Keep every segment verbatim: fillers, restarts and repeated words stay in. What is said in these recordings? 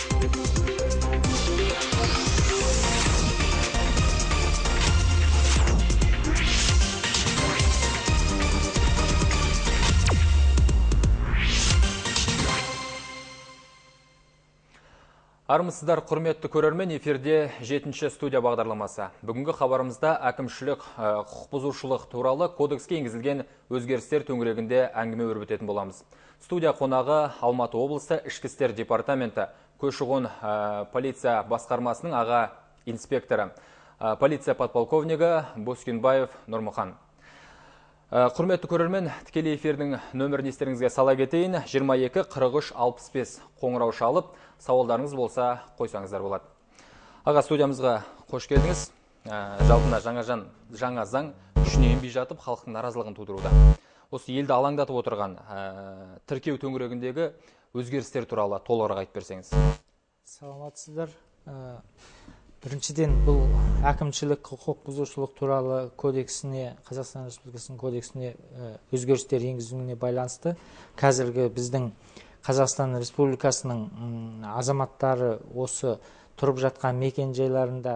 Армысыздар, құрметті көрермен, эфирде жетінші студия бағдарламасы. Бүгінгі хабарымызда әкімшілік құқық бұзушылық туралы кодекске енгізілген өзгерістер төңірегінде әңгіме өрбітетін боламыз. Студия қонағы Алматы облысы ішкі істер департаменті көші-қон полиция басқармасының аға инспекторы, полиция подполковнигі Боскинбаев Нұрмұхан. Құрметті көрермен, тікелей эфирдің нөмірін естеріңізге сала кетейін. жиырма екі қырық үш алпыс бес қоңырау шалып, сауалдарыңыз болса қойсаңыздар болады. Аға, студиямызға қош келдіңіз. Жалпында жаңа, жаңа заң күшіне енбей жатып, халықтың наразылығын тудыруда. Осы елді алаңдатып отырған тіркеу төңірегіндегі өзгерістер туралы толығырақ айтып берсеңіз. Саламатсыздар. Біріншіден, бұл әкімшілік құқық бұзушылық туралы кодексіне, Қазақстан Республикасының кодексіне өзгерістер енгізуіне байланысты қазіргі біздің Қазақстан Республикасының азаматтары осы тұрып жатқан мекен жайларында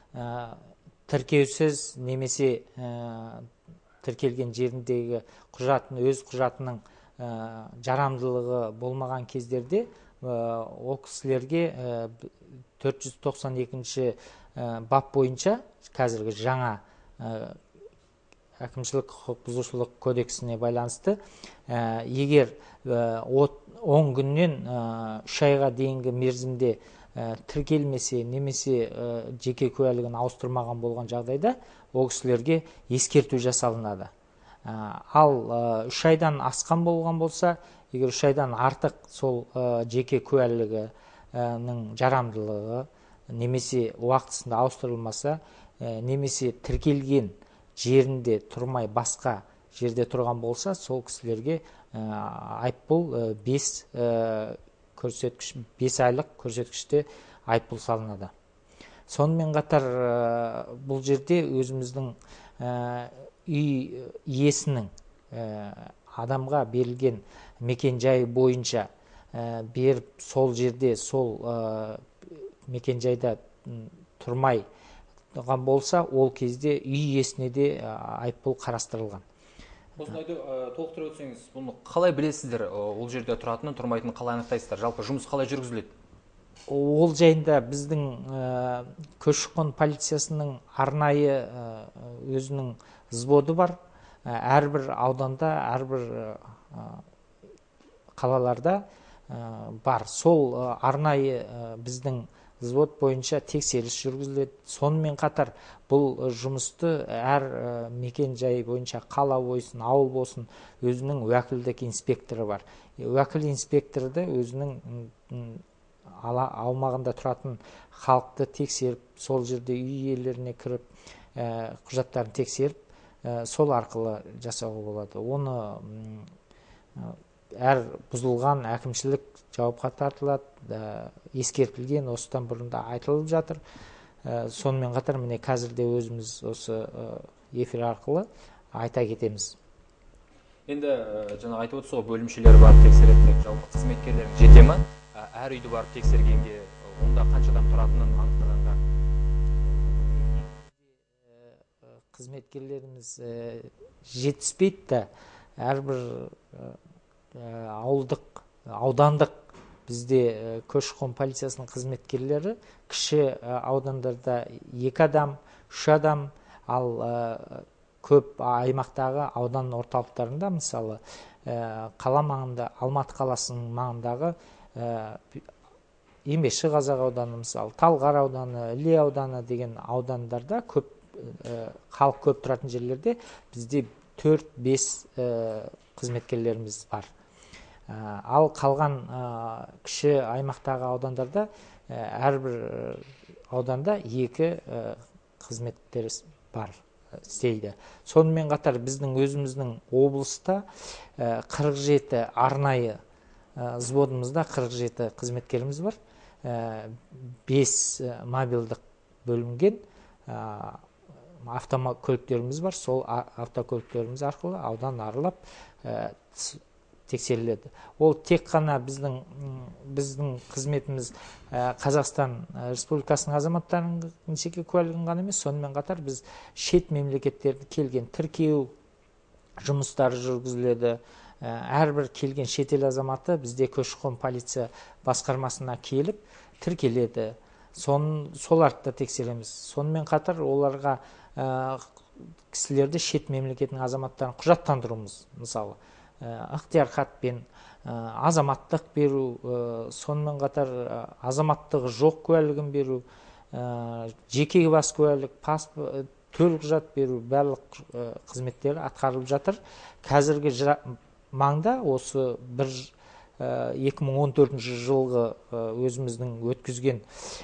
тіркеусіз немесе тіркелген жеріндегі құжатын, өз құжатының жарамдылығы болмаған кездерде ол кісілерге төрт жүз тоқсан екінші бап бойынша қазіргі жаңа әкімшілік құқық бұзушылық кодексіне байланысты егер он күннен үш айға дейінгі мерзімде тіркелмесе немесе жеке куәлігін ауыстырмаған болған жағдайда ол кісілерге ескерту жасалынады. Ал үш айдан асқан болған болса, егер үш айдан артық сол жеке куәлігінің жарамдылығы немесе уақытысында ауыстырылмаса, немесе тіркелген жерінде тұрмай басқа жерде тұрған болса, сол кісілерге айыппұл бес айлық көрсеткіште айыппұл салынады. Сонымен қатар бұл жерде өзіміздің үй иесінің адамға берілген мекен жайы бойынша беріп сол жерде сол мекен жайда тұрмай болса, ол кезде үй иесіне де айыппұл қарастырылған. Осындайды толықтырып өтсеңіз, бұны қалай білесіздер, ол жерде тұратынын, тұрмайтынын қалай анықтайсыздар? Жалпы жұмыс қалай жүргізіледі? Ол жайында біздің көші-қон полициясының арнайы өзінің взводы бар. Әрбір ауданда, әрбір қалаларда бар. Сол арнайы біздің взвод бойынша тексеріс жүргізіледі. Сонымен қатар бұл жұмысты әр мекен жай бойынша қала болсын, ауыл болсын, өзінің уәкілдік инспекторы бар. Уәкіл инспекторды өзінің аумағында тұратын халықты тексеріп, сол жерде үй иелеріне кіріп, құжаттарын тексеріп, сол арқылы жасауға болады. Оны әр бұзылған әкімшілік жауапқа тартылады, ескертілген, осыдан бұрында айтылып жатыр. Сонымен қатар міне қазірде өзіміз осы эфир арқылы айта кетеміз. Енді жаңа айтып отырсыз ғой, бөлімшелер барып тексереді, жалпы қызметкерлер жете ме? Әр үйді барып тексергенге, онда қанша адам тұратынын анықтағанға? Қызметкерлеріміз жетіспейді, әрбір ауылдық, аудандық бізде көші-қон полициясының қызметкерлері кіші аудандарда екі адам, үш адам, ал көп аймақтағы аудан орталықтарында, мысалы қала маңында, Алматы қаласының маңындағы Емеші Қазақ ауданы, мысалы Талғар ауданы, Іле ауданы деген аудандарда, көп халық көп тұратын жерлерде бізде төрт бес қызметкерлеріміз бар. Ал қалған кіші аймақтағы аудандарда әрбір ауданда екі қызметтер бар, істейді. Сонымен қатар біздің өзіміздің облыста қырық жеті арнайы взводымызда қырық жеті қызметкеріміз бар. бес мобилдік бөлінген автокөліктеріміз бар. Сол автокөліктеріміз арқылы аудан аралап тексеріледі. Ол тек қана біздің біздің қызметіміз Қазақстан Республикасының азаматтарының жеке куәлігін ғана емес, сонымен қатар біз шет мемлекеттерді келген тіркеу жұмыстары жүргізіледі. Әрбір келген шетел азаматы бізде көші-қон полиция басқармасына келіп тіркеледі. Соларды да тексереміз. Сонымен қатар оларға кісілерді шет мемлекетінің азаматтарын құжаттандыруымыз, мысалы ықтияр хатпен азаматтық беру, сонымен қатар азаматтығы жоқ куәлігін беру, жеке бас куәлік, төлқұжат беру, барлық қызметтері атқарылып жатыр. Қазіргі маңда осы бір екі мың он төртінші жылғы өзіміздің өткізген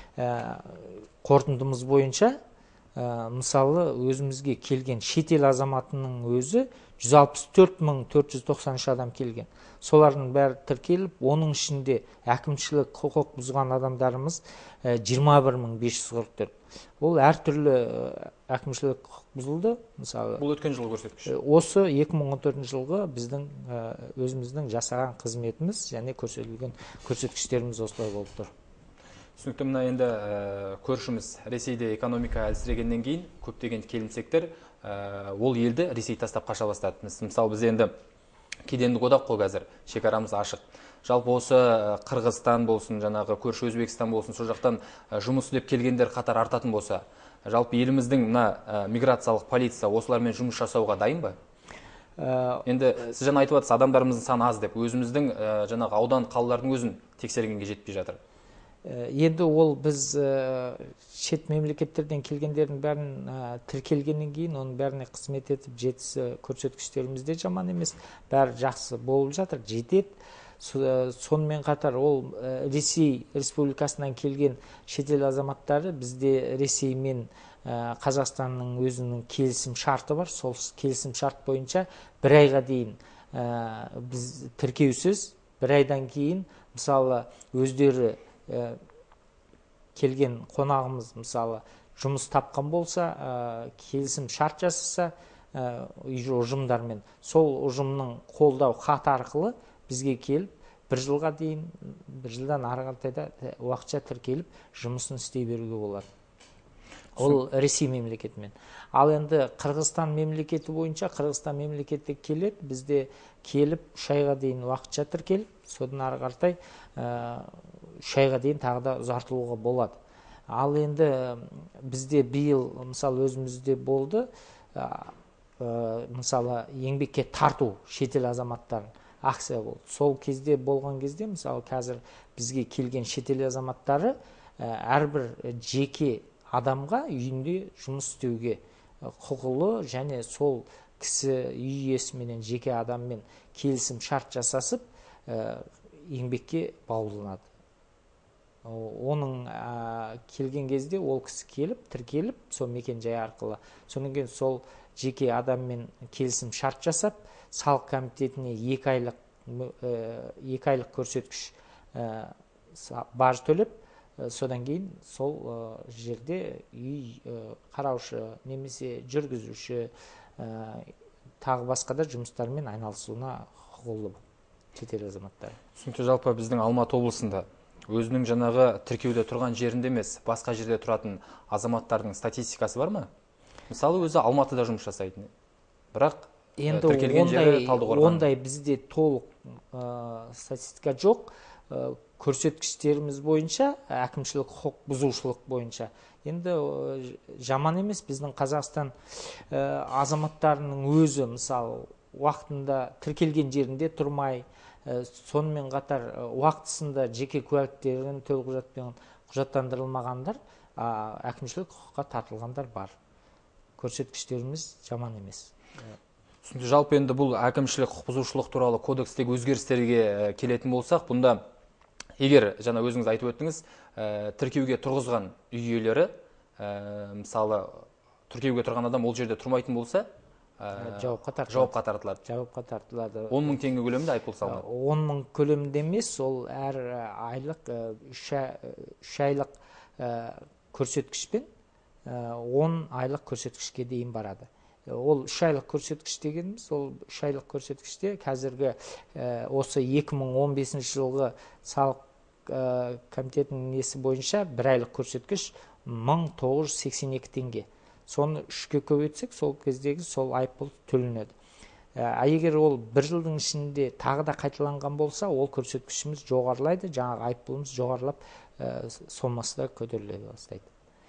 қорытындымыз бойынша, мысалы өзімізге келген шетел азаматының өзі жүз алпыс төрт мың төрт жүз тоқсан үш адам келген. Солардың бәрі тіркеліп, оның ішінде әкімшілік құқық бұзған адамдарымыз жиырма бір мың бес жүз қырық төрт. Ол әртүрлі әкімшілік құқық бұзылды. Мысалы, бұл өткен жылғы көрсеткіш. Осы екі мың он төртінші жылғы біздің өзіміздің жасаған қызметіміз және көрсетілген көрсеткіштеріміз осылай болып тұр. Түсінікті. Мына енді көршіміз Ресейде экономика әлсірегеннен кейін көптеген келімсектер ол елді Ресей тастап қаша бастады. Мысалы, біз енді кедендік одақ қой, қазір шекарамыз ашық. Жалпы осы Қырғызстан болсын, жаңағы көрші Өзбекстан болсын, сол жақтан жұмыс істеп келгендер қатар артатын болса, жалпы еліміздің мына миграциялық полиция осылармен жұмыс жасауға дайын ба? Енді сіз жаңа айтып жатсыз, адамдарымыздың саны аз деп, өзіміздің жаңағы аудан қалалардың өзін тексергенге жетпей жатыр. Енді ол біз шет мемлекеттерден келгендердің бәрін тіркелгеннен кейін, оның бәріне қызмет етіп жетісі көрсеткіштерімізде жаман емес, бәрі жақсы болып жатыр, жетеді. Сонымен қатар ол Ресей Республикасынан келген шетел азаматтары бізде Ресей мен Қазақстанның өзінің келісім шарты бар. Сол келісім шарт бойынша бір айға дейін біз тіркеусіз, бір айдан кейін мысалы өздері келген қонағымыз мысалы жұмыс тапқан болса, келісім шарт жасаса ұжымдармен, сол ұжымның қолдау хат арқылы бізге келіп, бір жылға дейін, бір жылдан ары қаратайда уақытша тіркеліп, жұмысын істей беруге болады. Ол Ресей мемлекетімен. Ал енді Қырғызстан мемлекеті бойынша, Қырғызстан мемлекеті келеді, бізде келіп, үш айға дейін уақытша тіркеліп, содан ары қаратай үш айға дейін тағы да ұзартылуға болады. Ал енді бізде биыл, мысалы өзімізде болды, мысалы еңбекке тарту шетел азаматтарын акция болды. Сол кезде болған кезде, мысалы қазір бізге келген шетел азаматтары әрбір жеке адамға үйінде жұмыс істеуге құқылы, және сол кісі үй иесіменен жеке адаммен келісім шарт жасасып еңбекке баулынады. Оның келген кезде ол кісі келіп, тіркеліп, сол мекен жай арқылы, содан кейін сол жеке адаммен келісім шарт жасап, салық комитетіне екі айлық екі айлық көрсеткіш баж төлеп, содан кейін сол жерде үй қараушы немесе жүргізуші тағы басқа да жұмыстармен айналысуына құқылы шетел азаматтары. Түсінікті. Жалпы біздің Алматы облысында өзінің жаңағы тіркеуде тұрған жерінде емес, басқа жерде тұратын азаматтардың статистикасы бар ма? Мысалы өзі Алматыда жұмыс жасайтын, бірақ тіркелген жері Талдықорған. Ондай бізде толық статистика жоқ. Көрсеткіштеріміз бойынша, әкімшілік құқық бұзушылық бойынша. Енді жаман емес, біздің Қазақстан азаматтарының өзі, мысалы, уақытында тіркелген жерінде тұрмай, сонымен қатар уақытысында жеке куәліктерін төлқұжатпен құжаттандырылмағандар, әкімшілік құқыққа тартылғандар бар. Көрсеткіштеріміз жаман емес. Жалпы енді бұл әкімшілік құқық бұзушылық туралы кодекстегі өзгерістерге келетін болсақ, бұнда егер жаңа өзіңіз айтып өттіңіз, тіркеуге тұрғызған үй иелері, мысалы тіркеуге тұрған адам ол жерде тұрмайтын болса, жауапқа тартылады. Жауапқа тартылады. он мың теңге көлемінде айыппұл салынады. он мың көлемінде емес, ол әр айлық үш айлық көрсеткішпен он айлық көрсеткішке дейін барады. ол үш айлық көрсеткіш дегеніміз, ол үш айлық көрсеткіште қазіргі осы екі мың он бесінші жылғы салық комитетінің несі бойынша бір айлық көрсеткіш мың тоғыз жүз сексен екі теңге. Соны үшке көбейтсек, сол кездегі сол айыппұл төленеді. А егер ол бір жылдың ішінде тағы да қайталанған болса, ол көрсеткішіміз жоғарылайды, жаңағы айыппұлымыз жоғарылап сомасы да көтеріле бастайды.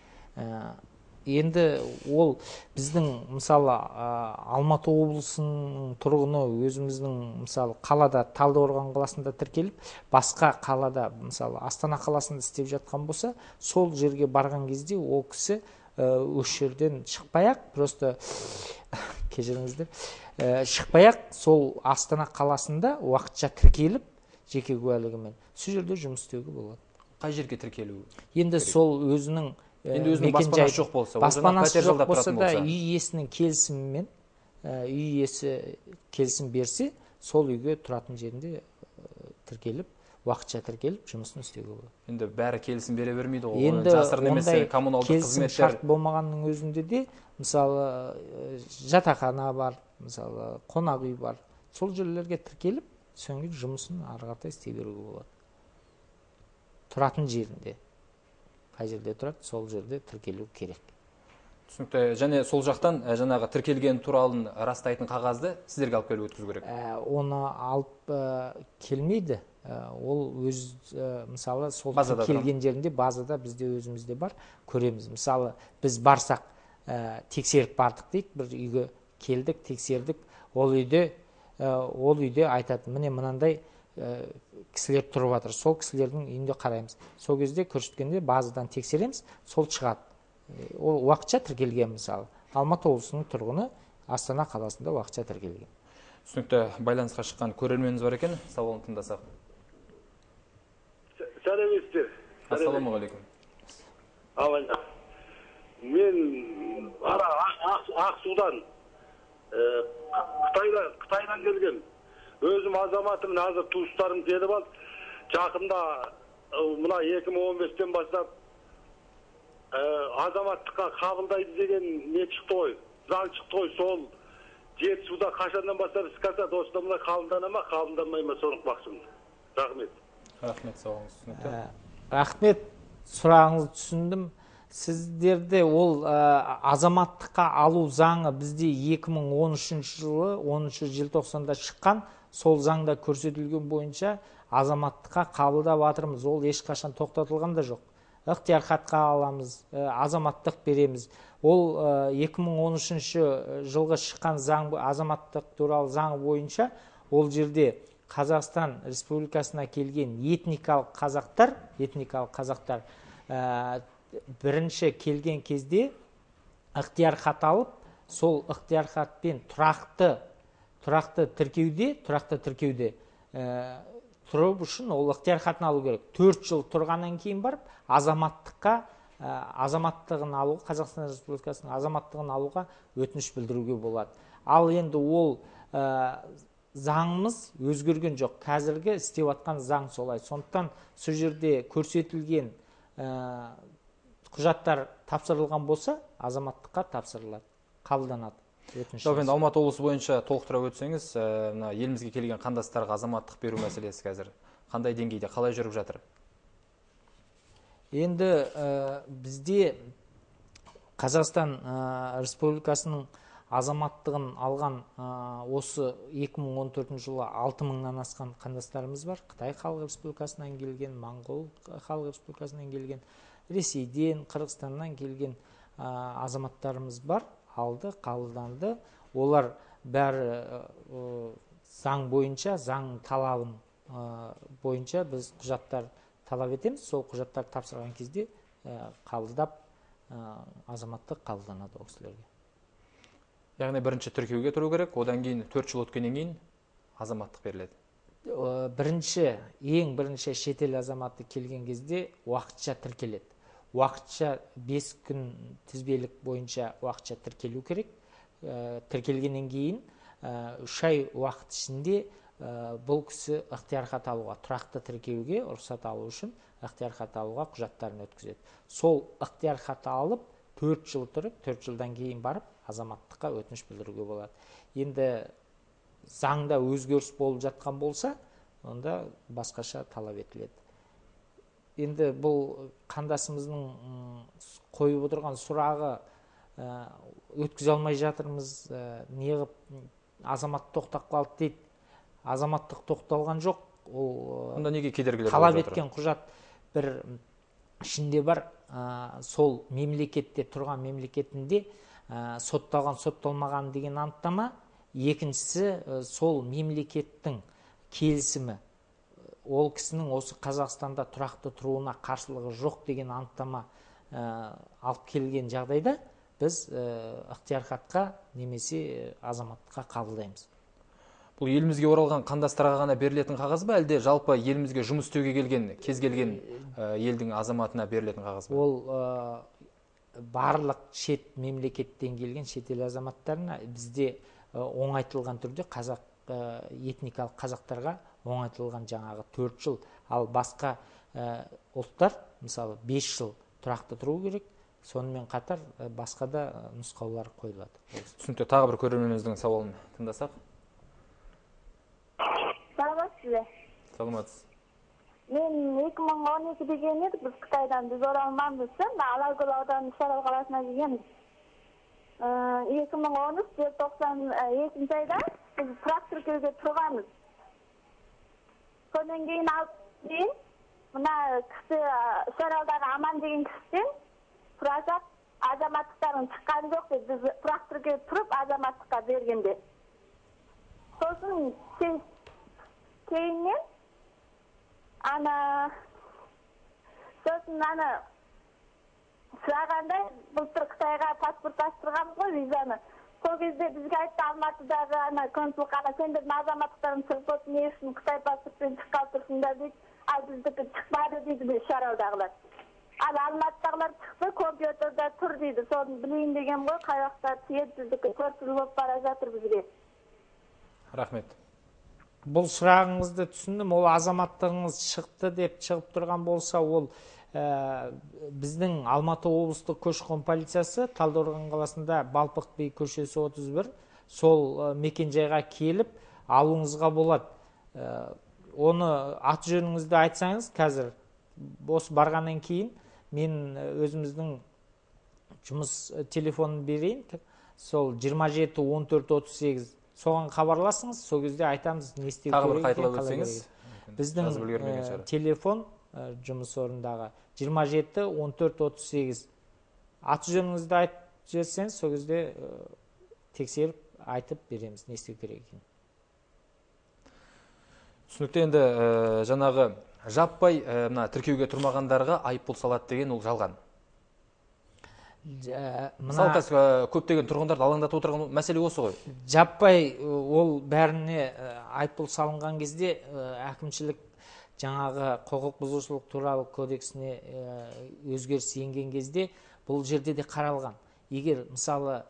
Енді ол біздің мысалы Алматы облысының тұрғыны өзіміздің мысалы қалада Талдықорған қаласында тіркеліп, басқа қалада мысалы Астана қаласында істеп жатқан болса, сол жерге барған кезде ол кісі осы жерден шықпай-ақ, просто кешіріңіздер, шықпай-ақ сол Астана қаласында уақытша тіркеліп, жеке куәлігімен сол жерде жұмыс істеуге болады. Қай жерге тіркелу? Енді сол өзінің Енді өзінің баспанасы жоқ болса, баспанасы жоқ болса да үй иесінің келісімімен, үй иесі келісім берсе, сол үйге тұратын жерінде тіркеліп, уақытша тіркеліп, жұмысын істеуге болады. Енді бәрі келісім бере бермейді ғой. Енді жасырын емес коммуналдық келісім қызметтер. шарт болмағанның өзінде де, мысалы, жатақхана бар, мысалы, қонақ үй бар. Сол жерлерге тіркеліп, соңғы жұмысын ары қаратай істей беруге болады. Тұратын жерінде. Қай жерде тұрады, сол жерде тіркелу керек. Түсінікті. Және сол жақтан жаңағы тіркелген туралын растайтын қағазды сіздерге алып келіп өткізу керек. Оны алып келмейді. Ол өз, мысалы, сол тіркелген жерінде базада бізде өзімізде бар, көреміз. Мысалы, біз барсақ, тексеріп бардық дейік, бір үйге келдік, тексердік, ол үйде, ол үйде айтады, міне мынандай кісілер тұрып жатыр, сол кісілердің үйінде қараймыз. Сол кезде көрсеткенде базадан тексереміз, сол шығады. Ол уақытша тіркелген, мысалы. Алматы облысының тұрғыны Астана қаласында уақытша тіркелген. Түсінікті. Байланысқа шыққан көрерменіміз бар екен, сауалын тыңдасақ. Сәлеметсіздер. Ассалаумағалейкум. Алайда. Мен Ақсудан, Қытайдан келген. Өзім азаматым, азыр туыстарым келіп ал, жақында мына екі мың он бестен бастап азаматтыққа қабылдайды деген не шықты ғой, заң шықты ғой, сол жетісуда қашаннан бастап іске асады, осында мына қабылдана ма, қабылданмай ма, соны бақсымды. Рахмет. Рахмет, сауалыңыз түсінікті. Рахмет, сұрағыңызды түсіндім. Сіздерде ол азаматтыққа алу заңы бізде екі мың он үшінші жылы оныншы желтоқсанда шыққан, сол заңда көрсетілген бойынша азаматтыққа қабылдап жатырмыз. Ол ешқашан тоқтатылған да жоқ. Ықтияр хатқа аламыз, азаматтық береміз. Ол екі мың он үшінші жылғы шыққан заң, азаматтық туралы заң бойынша, ол жерде Қазақстан Республикасына келген этникалық қазақтар, этникалық қазақтар бірінші келген кезде ықтияр хат алып, сол ықтияр хатпен тұрақты тұрақты тіркеуде, тұрақты тіркеуде тұру үшін ол ықтияр хатын алу керек. төрт жыл тұрғаннан кейін барып, азаматтыққа, азаматтығын алуға, Қазақстан Республикасының азаматтығын алуға өтініш білдіруге болады. Ал енді ол заңымыз өзгерген жоқ. Қазіргі істеп жатқан заң солай. Сондықтан сол жерде көрсетілген құжаттар тапсырылған болса, азаматтыққа тапсырылады, қабылданады. Енді Алматы облысы бойынша толықтыра өтсеңіз, елімізге келген қандастарға азаматтық беру мәселесі қазір қандай деңгейде, қалай жүріп жатыр? Енді бізде Қазақстан Республикасының азаматтығын алған осы екі мың он төртінші жылы алты мыңнан асқан қандастарымыз бар. Қытай Халық Республикасынан келген, Моңғол Халық Республикасынан келген, Ресейден, Қырғызстаннан келген азаматтарымыз бар. Алды, қабылданды. Олар бәрі заң бойынша, заң талабын бойынша біз құжаттар талап етеміз. Сол құжаттар тапсырған кезде қабылдап азаматтық қабылданады ол кісілерге. Яғни бірінші тіркеуге тұру керек, одан кейін төрт жыл өткеннен кейін азаматтық беріледі. Бірінші, ең бірінші шетел азаматы келген кезде уақытша тіркеледі. Уақытша бес күн тізбелік бойынша уақытша тіркелу керек. Тіркелгеннен кейін үш ай уақыт ішінде бұл кісі ықтияр хат алуға, тұрақты тіркеуге рұқсат алу үшін ықтияр хат алуға құжаттарын өткізеді. Сол ықтияр хат алып төрт жыл тұрып, төрт жылдан кейін барып азаматтыққа өтініш білдіруге болады. Енді заңда өзгеріс болып жатқан болса, онда басқаша талап етіледі. Енді бұл қандасымыздың қойып отырған сұрағы өткізе алмай жатырмыз, неғып азамат тоқтап қалды дейді. Азаматтық тоқталған жоқ. Ол онда неге кедергілер талап еткен құжат бір ішінде бар, сол мемлекетте тұрған мемлекетінде сотталған сотталмаған деген анықтама, екіншісі сол мемлекеттің келісімі, ол кісінің осы Қазақстанда тұрақты тұруына қарсылығы жоқ деген анықтама алып келген жағдайда біз ықтияр хатқа немесе азаматтыққа қабылдаймыз. Бұл елімізге оралған қандастарға ғана берілетін қағаз ба, әлде жалпы елімізге жұмыс істеуге келген кез келген елдің азаматына берілетін қағаз ба? Ол барлық шет мемлекеттен келген шетел азаматтарына, бізде оңайтылған түрде қазақ этникалық қазақтарға оңайтылған жаңағы төрт жыл, ал басқа ұлттар мысалы бес жыл тұрақты тұру керек. Сонымен қатар басқа да нұсқаулар қойылады. Түсінікті. Тағы бір көрерменіміздің сауалын тыңдасақ. Саламатсыз. Саламатсыз. Мен екі мың он екіде келген едік, біз Қытайдан, біз оралманбыз, Алакөл ауданы Сарал қаласына келгенбіз. екі мың он үш желтоқсан екінші айда біз тұрақ тіркеуге тұрғанбыз. Содан кейін алып дейін, мына кісі Саралдағы Аман деген кісіден сұрасақ, азаматтықтарын шыққан жоқ деп, біз тұрақ тіркеуге тұрып азаматтыққа бергенде. Сосын кейіннен ана сосын ана сұрағанда былтыр Қытайға паспорт аштырғанбыз ғой, визаны. Сол кезде бізге айтты, Алматыдағы ана консулға, ана сендердің азаматтықтарын сыртып не үшін Қытай паспортпен шыққалы тұрсыңдар дейді. Ал біздікі шықпады дейді біз Саралдағылар. Ал Алматыдағылар шықты, компьютерда тұр дейді. Соны білейін деген ғой, қай уақытта тиеді, біздікі төрт жыл болып бара жатыр бізге. Рахмет. Бұл сұрағыңызды түсіндім. Ол азаматтығыңыз шықты деп шығып тұрған болса, ол біздің Алматы облыстық көші-қон полициясы Талдықорған қаласында Балпық би көшесі отыз бір, сол мекенжайға келіп алуыңызға болады. Оны аты жөніңізді айтсаңыз, қазір осы барғаннан кейін мен өзіміздің жұмыс телефонын берейін. Сол жиырма жеті он төрт отыз сегіз, соған хабарласыңыз, сол кезде айтамыз не істеу керек. Тағы бір қайталап өтсеңіз. Біздің телефон жұмыс орындағы жиырма жеті он төрт отыз сегіз. Аты жөніңізді айтып жіберсеңіз, сол кезде тексеріп айтып береміз не істеу керек екенін. Түсінікті. Енді жаңағы жаппай мына тіркеуге тұрмағандарға айыппұл салады деген ол жалған. Мысалы көптеген тұрғындарды алаңдатып отырған мәселе осы ғой. Жаппай ол бәріне айыппұл салынған кезде әкімшілік жаңағы құқық бұзушылық туралы кодексіне өзгеріс енген кезде бұл жерде де қаралған. Егер мысалы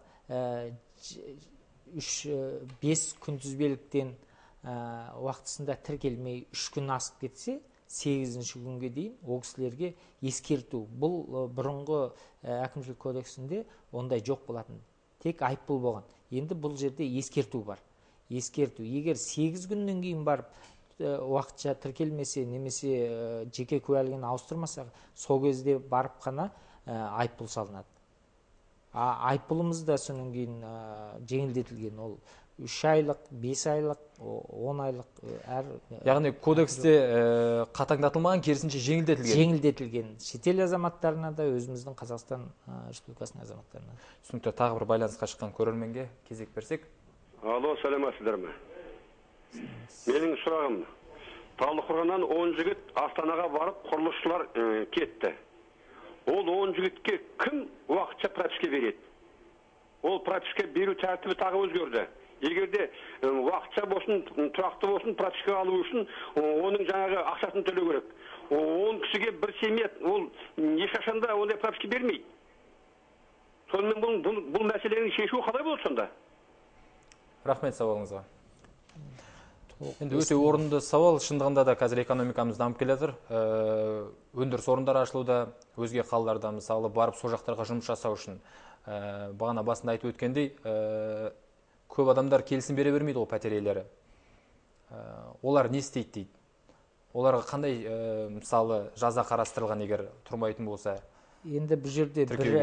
үш бес күнтізбеліктен уақытысында тіркелмей үш күн асып кетсе, сегізінші күнге дейін ол кісілерге ескерту. Бұл бұрынғы әкімшілік кодексінде ондай жоқ болатын. Тек айыппұл болған. Енді бұл жерде ескерту бар. Ескерту. Егер сегіз күннен кейін барып уақытша тіркелмесе, немесе жеке куәлігін ауыстырмаса, сол кезде барып қана айыппұл салынады. Айыппұлымыз да содан кейін жеңілдетілген. Ол үш айлық, бес айлық, он айлық әр... Яғни кодексте қатаңдатылмаған, керісінше жеңілдетілген. Жеңілдетілген. Шетел азаматтарына да, өзіміздің Қазақстан Республикасының азаматтарына. Түсінікті. Тағы бір байланысқа шыққан көрерменге кезек берсек. Алло, сәлеметсіздер ме? Менің сұрағым, Талдықорғаннан он жігіт Астанаға барып құрылысшылар кетті. Ол он жігітке кім уақытша прописка береді? Ол прописка беру тәртібі тағы өзгерді. Егер де уақытша болсын, тұрақты болсын, прописка алу үшін оның жаңағы ақшасын төлеу керек. Он кісіге бір семья, ол ешқашанда ондай прописка бермейді. Сонымен бұл мәселенің шешуі қалай болады сонда? Рахмет сауалыңызға. Енді өте орынды сауал. Шындығында да қазір экономикамыз дамып келе жатыр. Өндіріс орындары ашылуда, өзге қалаларда мысалы барып сол жақтарға жұмыс жасау үшін Бағана басында айтып өткендей, көп адамдар келісім бере бермейді ғой пәтер иелері. Олар не істейді дейді? Оларға қандай мысалы жаза қарастырылған егер тұрмайтын болса? Енді бұл жерде бір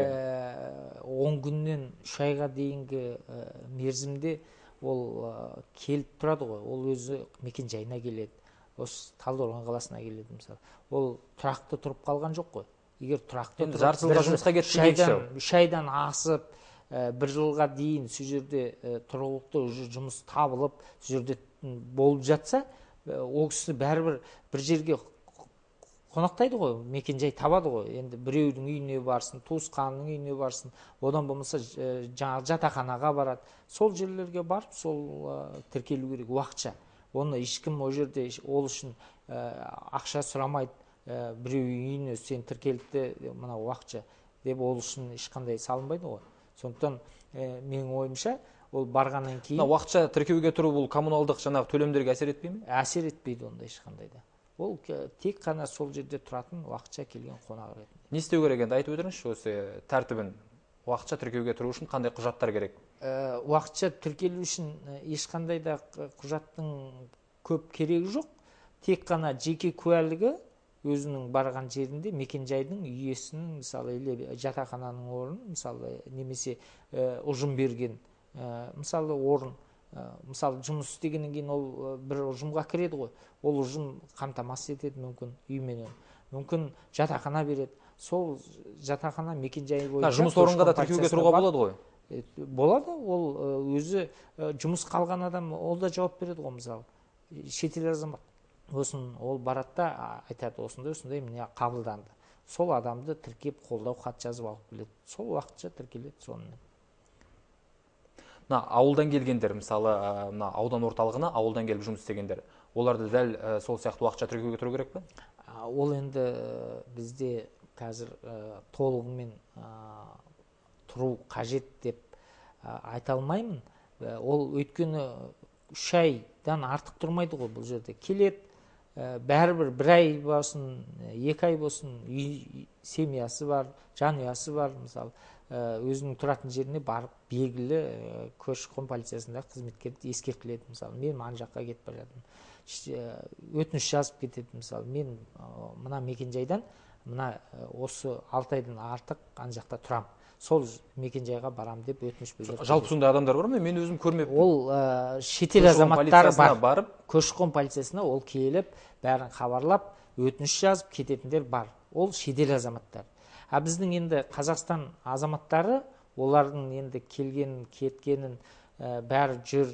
он күннен үш айға дейінгі мерзімде ол келіп тұрады ғой, ол өзі мекен жайына келеді, осы Талдықорған қаласына келеді мысалы. Ол тұрақты тұрып қалған жоқ қой. Егер тұрақты тұрып, жарты жылға жұмысқа кетті, үш айдан асып, бір жылға дейін сол жерде тұрғылықты жұмыс табылып, сол жерде болып жатса, ол кісі бәрібір бір жерге қонақтайды ғой, мекен жай табады ғой. Енді біреудің үйіне барсын, туысқанның үйіне барсын, одан болмаса жаңағы жатақханаға барады. Сол жерлерге барып, сол тіркелу керек уақытша. Оны ешкім ол жерде ол үшін ақша сұрамайды. Біреу үйіне сен тіркелді, мына уақытша деп ол үшін ешқандай салынбайды ғой. Сондықтан менің ойымша, ол барғаннан кейін уақытша тіркеуге тұру бұл коммуналдық жаңағы төлемдерге әсер етпей ме? Әсер етпейді онда ешқандайда. Ол тек қана сол жерде тұратын уақытша келген қонақ ретінде. Не істеу керек енді айтып өтіңізші осы тәртібін? Уақытша тіркеуге тұру үшін қандай құжаттар керек? Уақытша тіркелу үшін ешқандай да құжаттың көп керегі жоқ. Тек қана жеке куәлігі өзінің барған жерінде мекен жайдың үйесінің, мысалы, жатақхананың орнын, мысалы, немесе ұжым берген, мысалы, орын, мысалы, жұмыс істегеннен кейін ол бір ұжымға кіреді ғой, ол ұжым қамтамасыз етеді мүмкін үйменен, мүмкін жатақхана береді, сол жатақхана мекен жайы бойынша жұмыс орынға да тіркеуге тұруға болады ғой? Болады, ол өзі жұмыс қалған адам ол да жауап береді ғой, мысалы, шетел азамат. Осын ол баратта айтады, осындай осындай міне қабылданды. Сол адамды тіркеп қолдау хат жазып алып келеді. Сол уақытша тіркеледі сонымен. Мына ауылдан келгендер, мысалы, мына аудан орталығына ауылдан келіп жұмыс істегендер, оларды дәл сол сияқты уақытша тіркеуге тұру керек пе? Ол енді бізде қазір толығымен тұру қажет деп айта алмаймын. Ол өйткені үш айдан артық тұрмайды ғой бұл жерде. Келеді, бәрібір бір ай болсын, екі ай болсын, үй семьясы бар, жанұясы бар, мысалы, өзінің тұратын жеріне барып белгілі көші-қон полициясында қызметкерді ескертіледі, мысалы, мен ана жаққа кетіп бара жатырмын, өтініш жазып кетеді, мысалы, мен мына мекен жайдан мына осы алты айдан артық ана жақта тұрамын, сол мекен жайға барам деп өтініш білдіреді. Жалпы сондай адамдар бар ма? Мен өзім көрмеппін. Ол шетел азаматтары бар. Көші-қон полициясына ол келіп, бәрін хабарлап, өтініш жазып кететіндер бар. Ол шетел азаматтар. А біздің енді Қазақстан азаматтары, олардың енді келгенін, кеткенін бәрі жүр,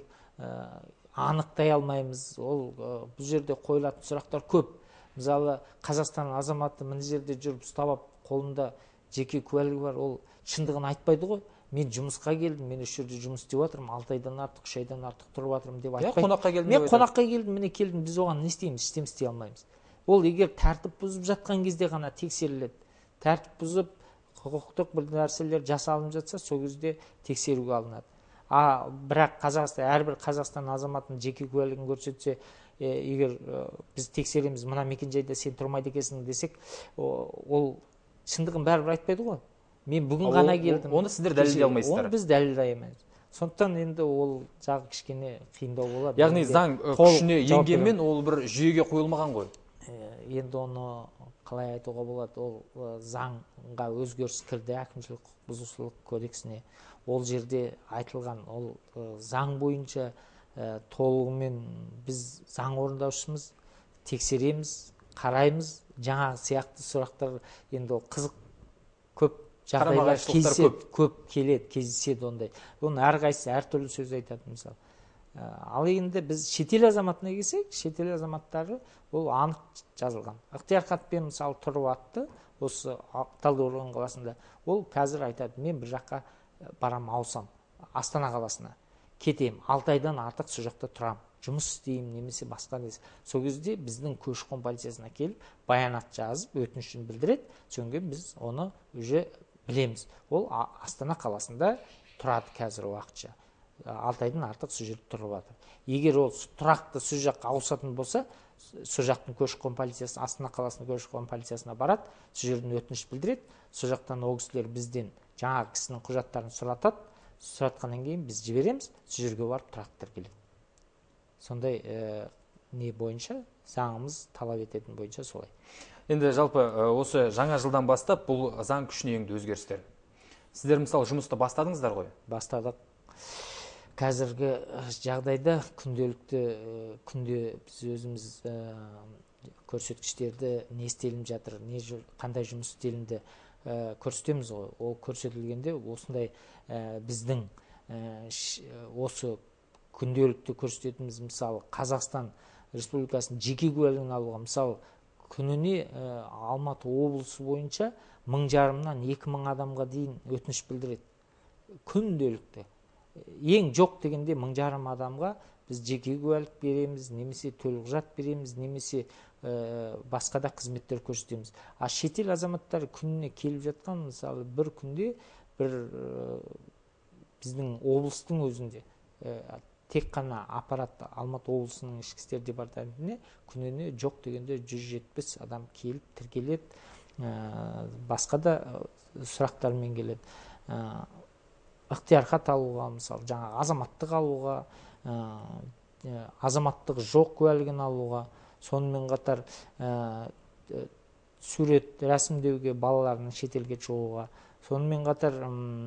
анықтай алмаймыз. Ол бұл жерде қойылатын сұрақтар көп. Мысалы, Қазақстан азаматы мына жерде жүріп ұстап қолында жеке куәлігі бар, ол шындығын айтпайды ғой. Мен жұмысқа келдім, мен үш жерде жұмыс істеп жатырмын, алты айдан артық, үш айдан артық тұрып жатырмын деп айтпайды. Қонаққа келдім. Мен қонаққа келдім, міне келдім, біз оған не істейміз, ештеңе істей алмаймыз. Ол егер тәртіп бұзып жатқан кезде ғана тексеріледі. Тәртіп бұзып, құқықтық бір нәрселер жасалынып жатса, сол кезде тексеруге алынады. А бірақ Қазақстан, әрбір Қазақстан азаматының жеке куәлігін көрсетсе, егер біз тексереміз, мына мекен жайда сен тұрмайды екенсің десек, ол шындығын бәрібір айтпайды ғой. Мен бүгін ғана келдім. Оны сіздер дәлелдей алмайсыздар. Оны біз дәлелдей алмаймыз. Сондықтан енді ол жағы кішкене қиындау болады. Яғни заң күшіне енгенмен ол бір жүйеге қойылмаған ғой. Енді оны қалай айтуға болады? Ол заңға өзгеріс кірді, әкімшілік құқық бұзушылық кодексіне. Ол жерде айтылған, ол заң бойынша толығымен біз заң орындаушымыз, тексереміз, қараймыз, жаңа сияқты сұрақтар енді ол қызық көп жағдайлар кездеседі, көп келеді, кездеседі ондай. Оның әрқайсысы әртүрлі сөз айтады, мысалы. Ал енді біз шетел азаматына келсек, шетел азаматтары ол анық жазылған. Ықтиярхатпен мысалы тұрып атты, осы Талдықорған қаласында. Ол қазір айтады, мен бір жаққа барам, ауысам, Астана қаласына кетем, алты айдан артық сол жақта тұрам, жұмыс істеймін, немесе басқа несі. Сол кезде біздің көші-қон полициясына келіп, баянат жазып, өтінішін білдіреді. Содан біз оны уже білеміз. Ол Астана қаласында тұрады қазір уақытша. алты айдан артық сол жерде тұрып жатыр. Егер ол тұрақты сол жаққа ауысатын болса, сол жақтың көші-қон полициясына, Астана қаласының көші-қон полициясына барады, сол жерден өтініш білдіреді. Сол жақтан ол кісілер бізден жаңағы кісінің құжаттарын сұратады, сұратқаннан кейін біз жібереміз, сол жерге барып трактор келеді. Сондай не бойынша, заңымыз талап ететін бойынша солай. Енді жалпы осы жаңа жылдан бастап бұл заң күшіне енді өзгерістер. Сіздер мысалы жұмысты бастадыңыздар ғой? Бастадық. Қазіргі жағдайда күнделікті күнде біз өзіміз көрсеткіштерді не істелініп жатыр, не қандай жұмыс істелінді көрсетеміз ғой. Ол көрсетілгенде осындай біздің осы күнделікті көрсететіміз, мысалы Қазақстан Республикасының жеке куәлігін алуға, мысалы күніне Алматы облысы бойынша мың жарымнан екі мың адамға дейін өтініш білдіреді. Күнделікті. Ең жоқ дегенде мың жарым адамға біз жеке куәлік береміз, немесе төлқұжат береміз, немесе басқа да қызметтер көрсетеміз. А шетел азаматтары күніне келіп жатқан, мысалы бір күнде бір біздің облыстың өзінде тек қана аппарат Алматы облысының ішкі істер департаментіне күніне жоқ дегенде жүз жетпіс адам келіп тіркеледі, басқа да сұрақтармен келеді. Ықтиярхат алуға, мысалы жаңағы азаматтық алуға, азаматтық жоқ куәлігін алуға, сонымен қатар сурет рәсімдеуге, балаларының шетелге шығуға, сонымен қатар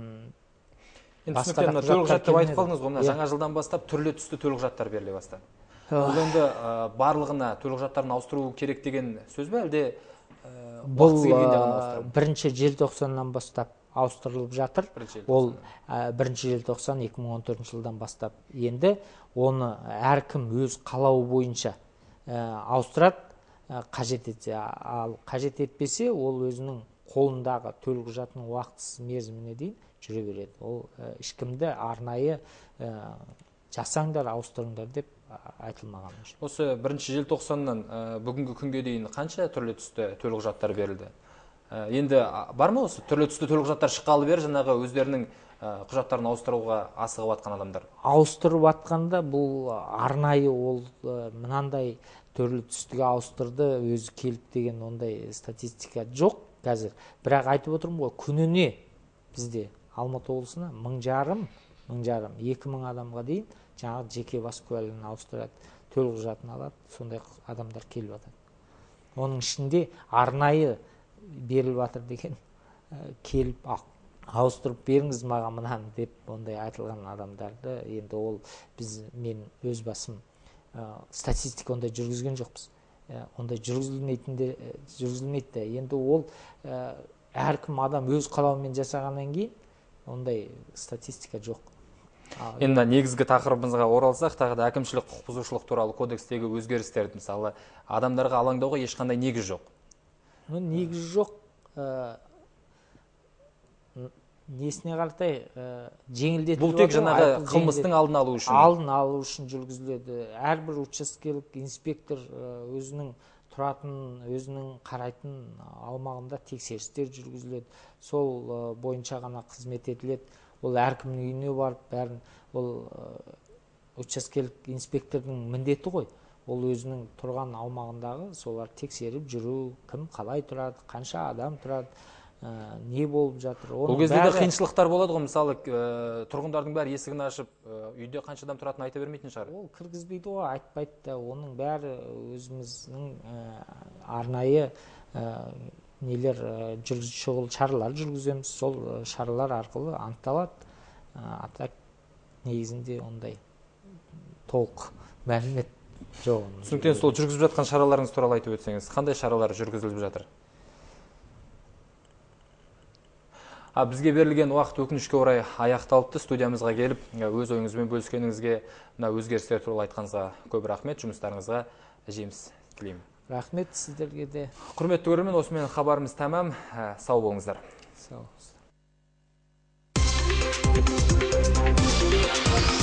төлқұжат деп айтып қалдыңыз ғой, жаңа жылдан бастап түрлі түсті төлқұжаттар беріле бастады. Ол енді барлығына төлқұжаттарын ауыстыру керек деген сөз бе, әлде бұл бірінші желтоқсаннан бастап ауыстырылып жатыр. Ол бірінші желтоқсан екі мың он төртінші жылдан бастап. Енді оны әркім өз қалауы бойынша ауыстырады, қажет етсе. Ал қажет етпесе, ол өзінің қолындағы төлқұжатының уақытсыз мерзіміне дейін жүре береді. Ол ешкімді арнайы жасаңдар, ауыстырыңдар деп айтылмаған. Осы бірінші желтоқсаннан бүгінгі күнге дейін қанша түрлі түсті төлқұжаттар берілді? Енді бар ма осы түрлі түсті төлқұжаттар шыққалы бері жаңағы өздерінің құжаттарын ауыстыруға асығып атқан адамдар? Ауыстырып атқанда бұл арнайы ол мынандай түрлі түстіге ауыстырды, өзі келіп деген ондай статистика жоқ қазір. Бірақ айтып отырмын ғой, күніне бізде Алматы облысына мың жарым, мың жарым, екі мың адамға дейін жаңағы жеке бас куәлігін ауыстырады, төлқұжатын алады, сондай адамдар келіп жатыр. Оның ішінде арнайы беріліп жатыр деген келіп ауыстырып беріңіз маған мынаны деп ондай айтылған адамдарды, енді ол біз мен өз басым статистика ондай жүргізген жоқпыз. Ондай жүргізілмейтінде жүргізілмейді. Енді ол әркім адам өз қалауымен жасағаннан кейін ондай статистика жоқ. Енді негізгі тақырыбымызға оралсақ, тағы да әкімшілік құқық бұзушылық туралы кодекстегі өзгерістер, мысалы адамдарға алаңдауға ешқандай негіз жоқ. Негіз жоқ. Несіне қаратай жеңілдетіліп, бұл тек жаңағы қылмыстың алдын алу үшін алдын алу үшін жүргізіледі. Әрбір учаскелік инспектор өзінің тұратын, өзінің қарайтын аумағында тексерістер жүргізіледі. Сол бойынша ғана қызмет етіледі. Ол әркімнің үйіне барып, бәрін ол учаскелік инспектордың міндеті ғой. Ол өзінің тұрған аумағындағы солар тексеріп жүру, кім қалай тұрады, қанша адам тұрады, не болып жатыр. Бұл кезде де қиыншылықтар болады ғой, мысалы тұрғындардың бәрі есігін ашып, үйде қанша адам тұратынын айта бермейтін шығар. Ол кіргізбейді ғой, айтпайды да. Оның бәрі өзіміздің арнайы нелер шұғыл шаралар жүргіземіз. Сол шаралар арқылы анықталады. Атак негізінде ондай толық мәлімет жоқ. Түсініктен сол жүргізіп жатқан шараларыңыз туралы айтып өтсеңіз, қандай шаралар жүргізіліп жатыр? Бізге берілген уақыт өкінішке орай аяқталыпты. Студиямызға келіп, өз ойыңызбен бөліскеніңізге, мына өзгерістер туралы айтқаныңызға көп рахмет, жұмыстарыңызға жеміс тілеймін. Рахмет сіздерге де. Құрметті көрермен, осымен хабарымыз тәмам. Сау болыңыздар. Сау болыңыздар.